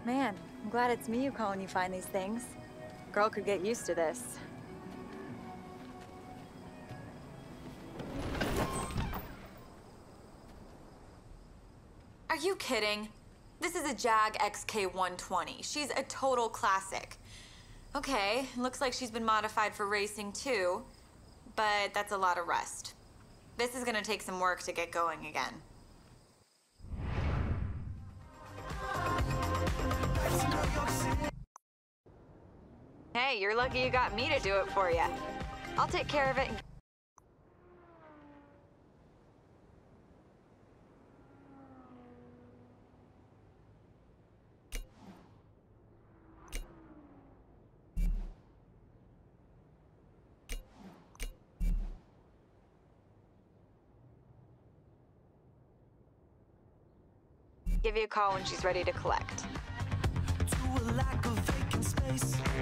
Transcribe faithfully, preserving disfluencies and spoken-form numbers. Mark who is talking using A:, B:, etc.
A: Man, I'm glad it's me you call when you find these things. Girl could get used to this.
B: Are you kidding? This is a Jag X K one twenty. She's a total classic. Okay, looks like she's been modified for racing too, but that's a lot of rust. This is gonna take some work to get going again. Hey, you're lucky you got me to do it for you. I'll take care of it. Give you a call when she's ready to collect.
C: To a lack of vacant space.